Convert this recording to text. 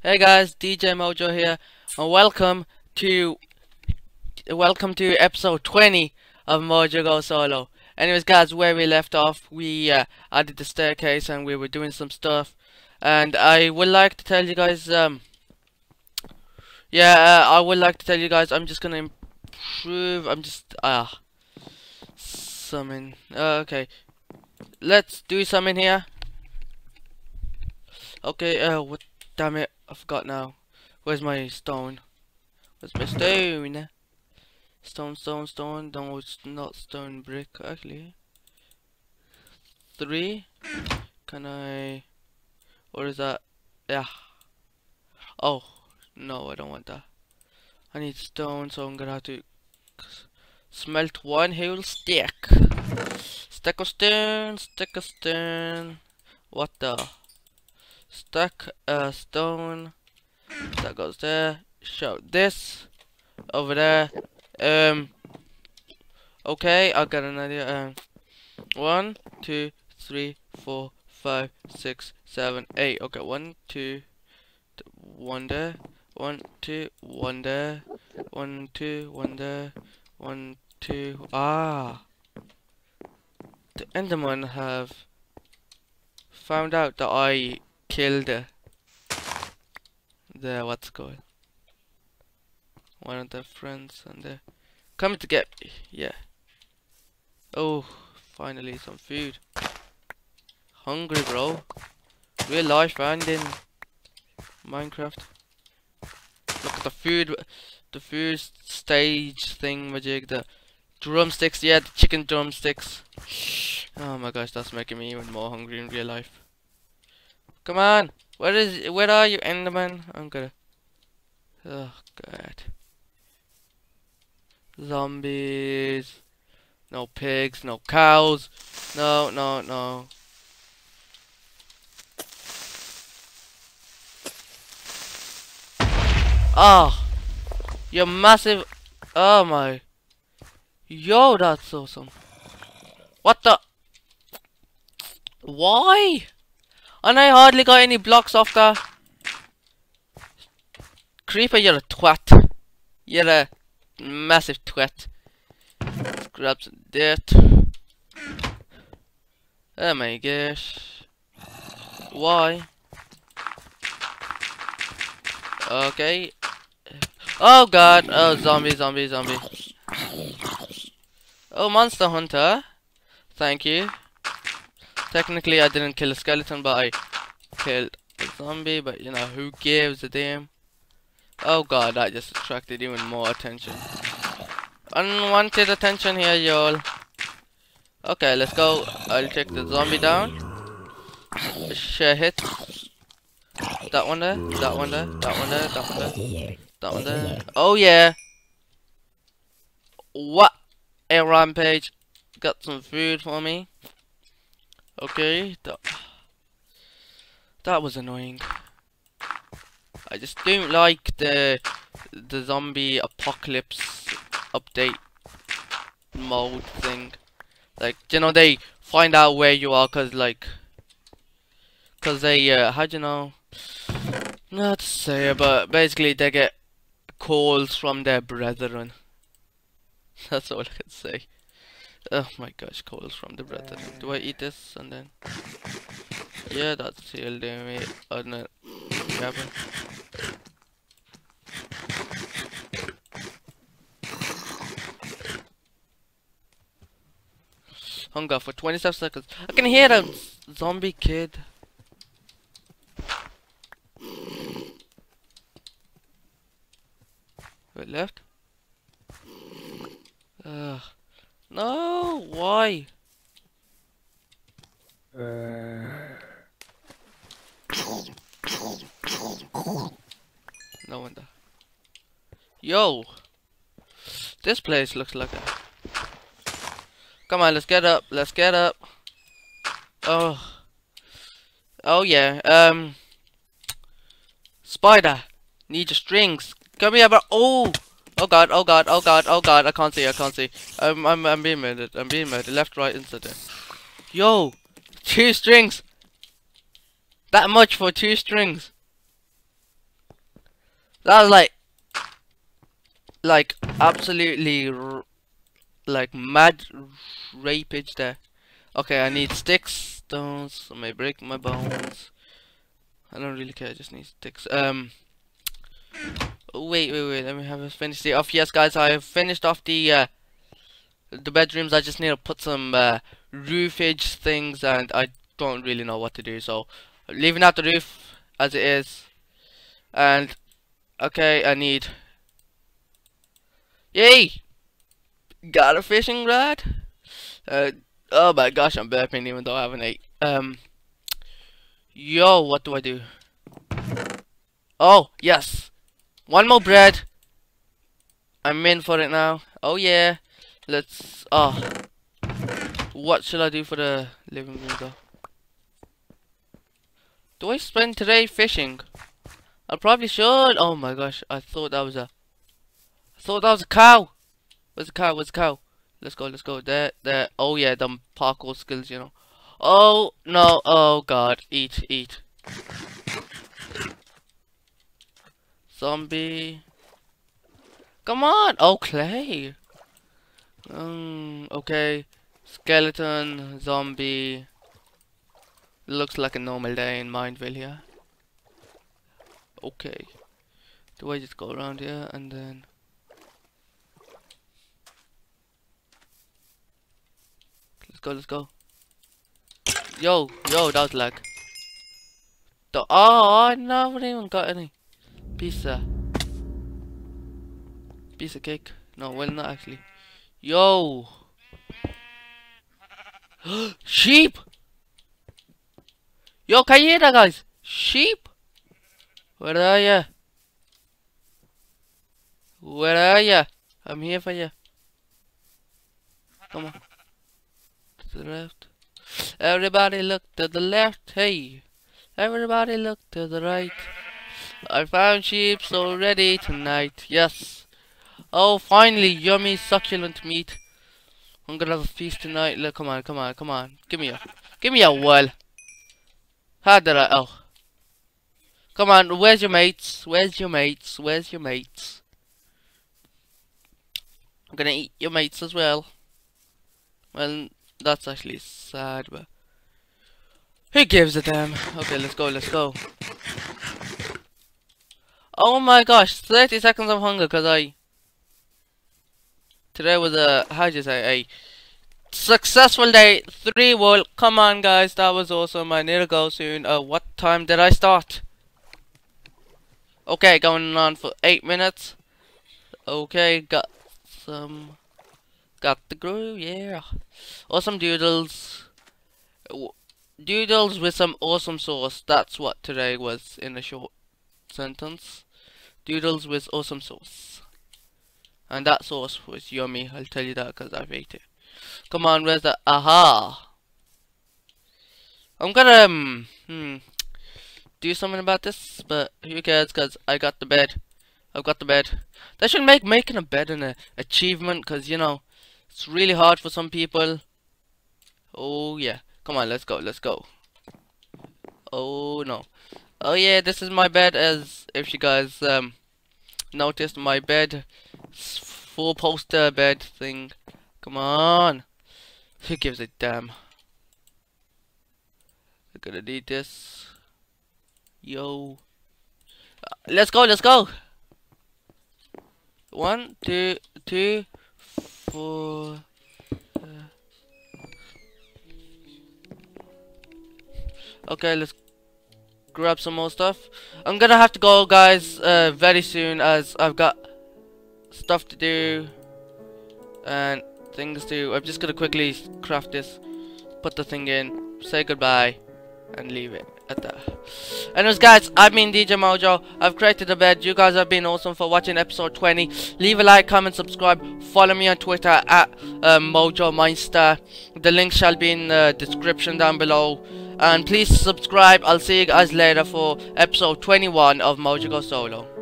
Hey guys, DJ Mojo here, and welcome to episode 20 of Mojo Go Solo. Anyways, guys, where we left off, we added the staircase and we were doing some stuff, and I would like to tell you guys, I would like to tell you guys, I'm just gonna improve. Summon. Okay, let's do summon here. Okay, what? Damn it, I forgot now. Where's my stone? Where's my stone? Stone. No, it's not stone brick, actually. 3? Can I... Or is that... Yeah. Oh, no, I don't want that. I need stone, so I'm gonna have to... Smelt one whole stick. Stack of stone. What the... Stack stone. That goes there. Show this over there. Okay, I got an idea. 1, 2, 3, 4, 5, 6, 7, 8. Okay, 1, 2, 1 there. 1, 2, 1 there. 1, 2, 1 there. 1, 2. Ah, the Enderman have found out that I killed the what's it called? One of their friends, and they're coming to get me. Yeah. Oh, finally some food. Hungry, bro. Real life and in Minecraft. Look at the food stage thing majig, the drumsticks, yeah, the chicken drumsticks. Oh my gosh, that's making me even more hungry in real life. Come on, where are you, Enderman? I'm gonna... Oh god. Zombies. No pigs, no cows. No. Oh, you're massive. Oh my. Yo, that's awesome. What the? Why? And I hardly got any blocks off that. Creeper, you're a twat. You're a massive twat. Let's grab some dirt. Oh my gosh. Why? Okay. Oh god. Oh, zombie. Oh, monster hunter. Thank you. Technically, I didn't kill a skeleton, but I killed a zombie. But you know, who gives a damn? Oh god, that just attracted even more attention. Unwanted attention here, y'all. Okay, let's go. I'll take the zombie down. Share hit. That one there. That one there. Oh yeah. What a rampage. Got some food for me. Okay. That was annoying. I just don't like the zombie apocalypse update mode thing. Like, you know, they find out where you are cause they how'd you know? Not to say, but basically they get calls from their brethren. That's all I can say. Oh my gosh, calls from the brethren. Do I eat this and then? Yeah, that's still doing it. I don't know. Hunger for 27 seconds. I can hear a zombie kid. Wait, left? No, why? No wonder. Yo, this place looks like a... Come on, let's get up. Oh yeah. Spider, need your strings. Come here, bro. Oh god. I can't see. I'm being murdered. Left, right, inside there. Yo, 2 strings. That much for 2 strings. That was like absolutely like mad rapage there. Okay, I need sticks, stones. I may break my bones. I don't really care. I just need sticks. Wait. Let me have finished it off. Yes, guys, I have finished off the bedrooms. I just need to put some roofage things, and I don't really know what to do. So, leaving out the roof as it is. And okay, I need. Yay! Got a fishing rod. Oh my gosh, I'm burping even though I haven't ate. Yo, what do I do? Oh, yes. One more bread. I'm in for it now. Oh yeah. Let's, what should I do for the living room though? Do I spend today fishing? I probably should. Oh my gosh, I thought that was a cow. Where's the cow? Where's the cow? Let's go. There. Oh yeah, them parkour skills, you know. Oh no, oh god, eat. Zombie. Come on! Oh, clay. Okay. Skeleton, zombie. Looks like a normal day in Mindville here. Okay. Do I just go around here and then... Let's go. Yo, that was lag. Oh, I never even got any pizza. Piece of cake. No, well, not actually. Yo! Sheep! Yo, can you hear that, guys? Sheep? Where are ya? Where are ya? I'm here for ya. Come on. To the left. Everybody look to the left. Hey! Everybody look to the right. I found sheep so ready tonight. Yes. Oh, finally, yummy, succulent meat. I'm gonna have a feast tonight. Look, come on. Give me a well. How did I? Oh, come on. Where's your mates? I'm gonna eat your mates as well. Well, that's actually sad, but who gives a damn? Okay, let's go. Oh my gosh, 30 seconds of hunger because today was how'd you say, a successful day. 3 wool. Come on, guys, that was awesome. I need to go soon. What time did I start? Okay, going on for 8 minutes. Okay, got the groove, yeah. Awesome doodles. Doodles with some awesome sauce. That's what today was in a short sentence. Doodles with awesome sauce. And that sauce was yummy, I'll tell you that because I've ate it. Come on, where's the... Aha! I'm gonna, do something about this, but who cares because I got the bed. I've got the bed. They should make making a bed an achievement because, you know, it's really hard for some people. Oh, yeah. Come on, let's go. Oh, no. Oh, yeah, this is my bed, as if you guys, noticed my bed. 4-poster bed thing. Come on. Who gives a damn? I'm gonna need this. Yo. Let's go. 1, 2, 4. Okay, let's grab some more stuff. I'm gonna have to go, guys, very soon, as I've got stuff to do and things to do. I'm just gonna quickly craft this, put the thing in, say goodbye, and leave it at that. Anyways, guys, I've been DJ Mojo. I've created a bed. You guys have been awesome for watching episode 20. Leave a like, comment, subscribe. Follow me on Twitter at Mojo Meister. The link shall be in the description down below. And please subscribe. I'll see you guys later for episode 21 of Mojo Go Solo.